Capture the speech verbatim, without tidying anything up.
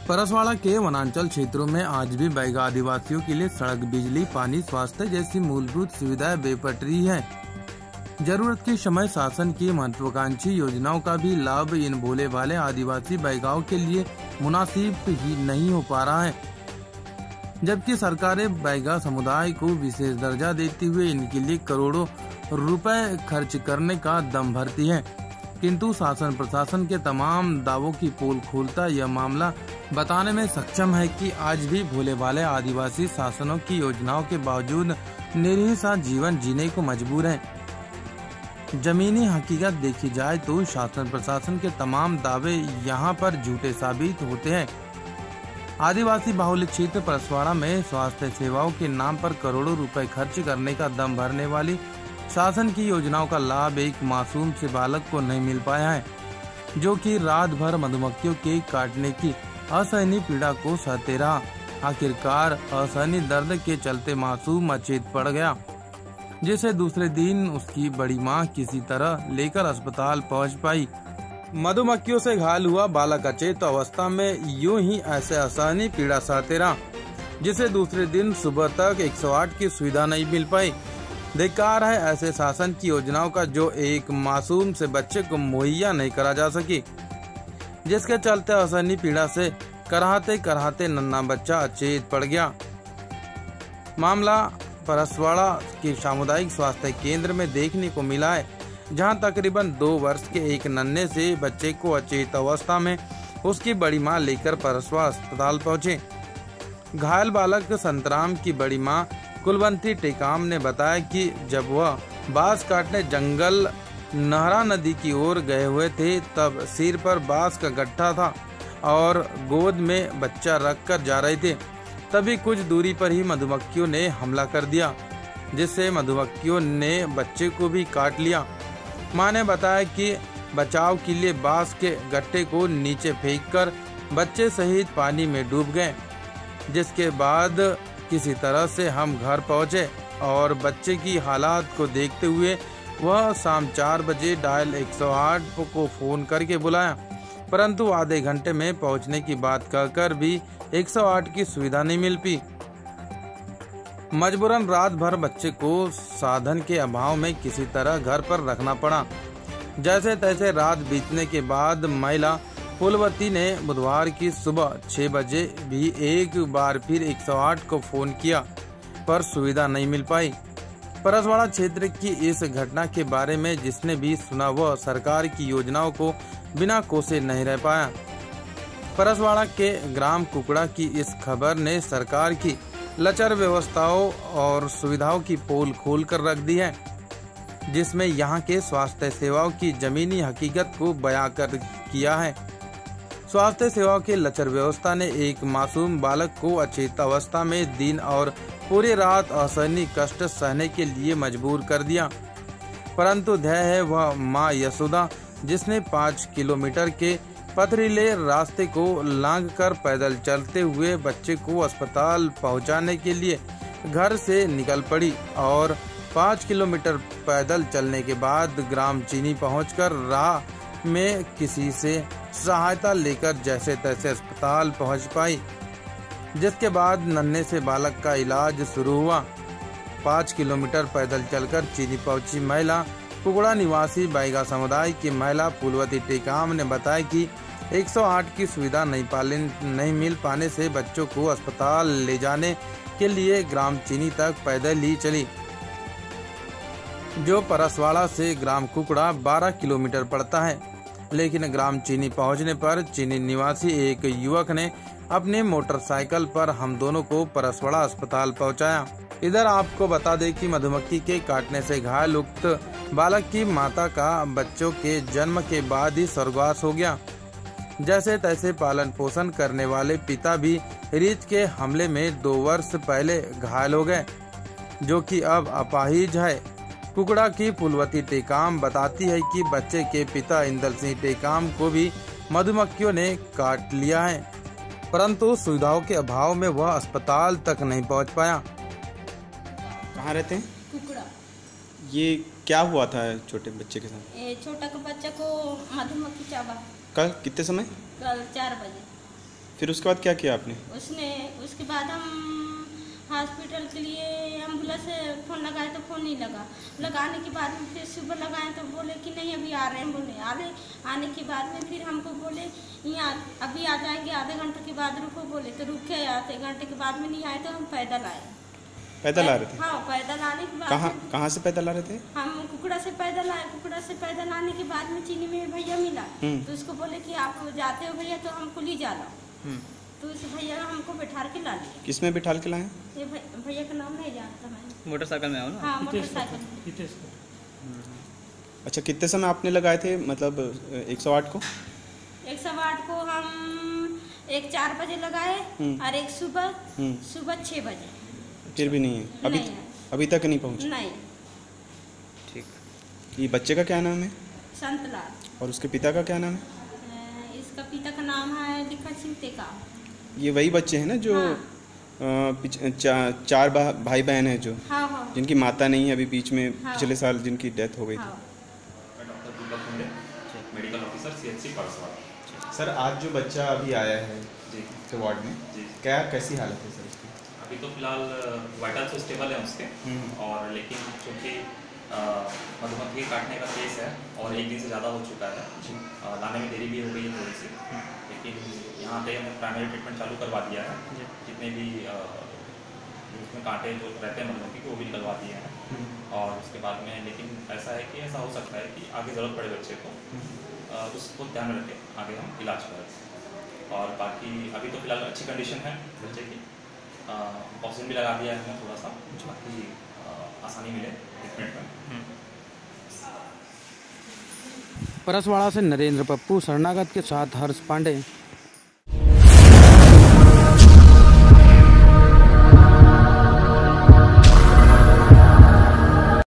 परसवाड़ा के वनांचल क्षेत्रों में आज भी बैगा आदिवासियों के लिए सड़क, बिजली, पानी, स्वास्थ्य जैसी मूलभूत सुविधाएं बेपटरी हैं। जरूरत के समय शासन की महत्वाकांक्षी योजनाओं का भी लाभ इन भोले भाले आदिवासी बैगाओं के लिए मुनासिब ही नहीं हो पा रहा है, जबकि सरकारें बैगा समुदाय को विशेष दर्जा देते हुए इनके लिए करोड़ों रुपए खर्च करने का दम भरती है, किंतु शासन प्रशासन के तमाम दावों की पोल खोलता यह मामला बताने में सक्षम है कि आज भी भोले भाले आदिवासी शासनों की योजनाओं के बावजूद निरीह सा जीवन जीने को मजबूर है। जमीनी हकीकत देखी जाए तो शासन प्रशासन के तमाम दावे यहाँ पर झूठे साबित होते हैं। आदिवासी बाहुल्य क्षेत्र परसवाड़ा में स्वास्थ्य सेवाओं के नाम पर करोड़ों रुपए खर्च करने का दम भरने वाली शासन की योजनाओं का लाभ एक मासूम से बालक को नहीं मिल पाया है, जो कि रात भर मधुमक्खियों के काटने की असहनीय पीड़ा को सहते रहा। आखिरकार असहनीय दर्द के चलते मासूम अचेत पड़ गया, जिसे दूसरे दिन उसकी बड़ी मां किसी तरह लेकर अस्पताल पहुंच पाई। मधुमक्खियों से घायल हुआ बालक अचेत अवस्था में यूं ही ऐसे असहनीय पीड़ा सहते रहा, जिसे दूसरे दिन सुबह तक एक सौ आठ की सुविधा नहीं मिल पाई। धिक्कार है ऐसे शासन की योजनाओं का जो एक मासूम से बच्चे को मुहैया नहीं करा जा सकी, जिसके चलते असहनीय पीड़ा से कराहते कराहते नन्हा बच्चा अचेत पड़ गया। मामला परसवाड़ा के सामुदायिक स्वास्थ्य केंद्र में देखने को मिला है, जहां तकरीबन दो वर्ष के एक नन्हे से बच्चे को अचेत अवस्था में उसकी बड़ी मां लेकर परसवाड़ा अस्पताल पहुंचे। घायल बालक संतराम की बड़ी मां कुलवंती टेकाम ने बताया कि जब वह बांस काटने जंगल नहरा नदी की ओर गए हुए थे, तब सिर पर बांस का गट्ठा था और गोद में बच्चा रखकर जा रहे थे। तभी कुछ दूरी पर ही मधुमक्खियों ने हमला कर दिया, जिससे मधुमक्खियों ने बच्चे को भी काट लिया। मां ने बताया कि बचाव के लिए बांस के गट्ठे को नीचे फेंककर बच्चे सहित पानी में डूब गए, जिसके बाद किसी तरह से हम घर पहुंचे और बच्चे की हालात को देखते हुए वह शाम चार बजे डायल एक सौ आठ को फोन करके बुलाया, परंतु आधे घंटे में पहुंचने की बात कहकर भी एक सौ आठ की सुविधा नहीं मिल पाई। मजबूरन रात भर बच्चे को साधन के अभाव में किसी तरह घर पर रखना पड़ा। जैसे तैसे रात बीतने के बाद महिला फूलवती ने बुधवार की सुबह छह बजे भी एक बार फिर एक सौ आठ को फोन किया, पर सुविधा नहीं मिल पाई। परसवाड़ा क्षेत्र की इस घटना के बारे में जिसने भी सुना वह सरकार की योजनाओं को बिना कोसे नहीं रह पाया। परसवाड़ा के ग्राम कुकड़ा की इस खबर ने सरकार की लचर व्यवस्थाओं और सुविधाओं की पोल खोल कर रख दी है, जिसमें यहाँ के स्वास्थ्य सेवाओं की जमीनी हकीकत को बयां कर किया है। स्वास्थ्य सेवाओं के लचर व्यवस्था ने एक मासूम बालक को अचेत अवस्था में दिन और पूरी रात असहनीय कष्ट सहने के लिए मजबूर कर दिया, परंतु ध्येय है वह माँ यशोदा, जिसने पाँच किलोमीटर के पथरीले रास्ते को लांघकर पैदल चलते हुए बच्चे को अस्पताल पहुंचाने के लिए घर से निकल पड़ी और पाँच किलोमीटर पैदल चलने के बाद ग्राम चीनी पहुंचकर राह में किसी से सहायता लेकर जैसे तैसे अस्पताल पहुंच पाई, जिसके बाद नन्हे से बालक का इलाज शुरू हुआ। पाँच किलोमीटर पैदल चलकर चीनी पहुंची महिला कुकड़ा निवासी बैगा समुदाय की महिला फूलवती टेकाम ने बताया कि एक सौ आठ की सुविधा नहीं पाले नहीं मिल पाने से बच्चों को अस्पताल ले जाने के लिए ग्राम चीनी तक पैदल ही चली, जो परसवाड़ा से ग्राम कुकड़ा बारह किलोमीटर पड़ता है। लेकिन ग्राम चीनी पहुंचने पर चीनी निवासी एक युवक ने अपने मोटरसाइकिल पर हम दोनों को परसवाड़ा अस्पताल पहुंचाया। इधर आपको बता दें कि मधुमक्खी के काटने से घायल उक्त बालक की माता का बच्चों के जन्म के बाद ही स्वर्गवास हो गया। जैसे तैसे पालन पोषण करने वाले पिता भी रीछ के हमले में दो वर्ष पहले घायल हो गए, जो कि अब अपाहिज है। कुकड़ा की फूलवती टेकाम बताती है कि बच्चे के पिता इंदल सिंह टेकाम को भी मधुमक्खियों ने काट लिया है, परंतु सुविधाओं के अभाव में वह अस्पताल तक नहीं पहुंच पाया। कहाँ रहते हैं? कुकड़ा। ये क्या हुआ था छोटे बच्चे के साथ? ये छोटा का बच्चा को मधुमक्खी चाबा। कल कितने समय? कल चार बजे। फिर उसके बाद क्या किया आपने? उसने उसके बाद हम हॉस्पिटल के लिए एम्बुलेंस से फ़ोन लगाए तो फ़ोन नहीं लगा। लगाने के बाद में फिर सुबह लगाए तो बोले कि नहीं अभी आ रहे हैं। बोले आ रहे आने के बाद में फिर हमको बोले यहाँ अभी आ जाएंगे, आधे घंटे के बाद रुको। बोले तो रुके, आधे घंटे के बाद में नहीं आए तो हम पैदल आए। पैदल आ रहे थे? हाँ, पैदल आने के बाद कहाँ कहाँ से पैदल आ रहे थे? हम कुकड़ा से पैदल आए। कुकड़ा से पैदल आने के बाद में चीनी में भैया मिला तो उसको बोले कि आप जाते हो भैया तो हमको ले जा लो। तो उस भैया हमको बैठा के ला लिया। किस में बिठाल के लाए? ये भैया का नाम नहीं जानता मैं। मोटरसाइकिल में आओ ना? हाँ, मोटरसाइकिल। अच्छा, कितने समय आपने लगाए थे मतलब एक सौ आठ को? एक सौ आठ को हम एक चार बजे लगाए और एक सुबह सुबह छः बजे। फिर भी नहीं है? अभी नहीं है। अभी तक नहीं पहुँचे? नहीं। ठीक। ये बच्चे का क्या नाम है? संतलाल। और उसके पिता का क्या नाम है? अ, इसका पिता का नाम है लिखा सिंह टेका। ये वही बच्चे हैं ना जो हाँ। अ, पिछ- चा, चार भा, भाई बहन हैं जो हाँ हाँ जिनकी माता नहीं है अभी बीच में हाँ। पिछले साल जिनकी डेथ हो गई थी? हाँ। मैं doctor Deepak Munde, medical officer CHC Paraswada. Sir, आज जो बच्चा अभी आया है जी के वार्ड में, जी क्या कैसी हालत है सर उसकी? अभी तो फिलहाल वाइटल तो स्टेबल है उसके, और लेकिन चूँकि मधुमक्खी काटने का केस है और एक दिन से ज़्यादा हो चुका है, अ, लाने में देरी भी हो गई है थोड़ी सी, लेकिन यहाँ पे हमने प्राइमरी ट्रीटमेंट चालू करवा दिया है। जितने भी अ, उसमें कांटे जो रहते हैं मधुमक्खी के वो भी निकलवा दिए हैं। और उसके बाद में लेकिन ऐसा है कि ऐसा हो सकता है कि आगे ज़रूरत पड़े बच्चे को, अ, उसको ध्यान में रखें आगे हम इलाज करें। और बाकी अभी तो फिलहाल अच्छी कंडीशन है बच्चे की, ऑक्सीजन भी लगा दिया है हमने थोड़ा सा, बाकी अ, आसानी मिले ट्रीटमेंट में। परसवाड़ा से नरेंद्र पप्पू शरणागत के साथ हर्ष पांडे।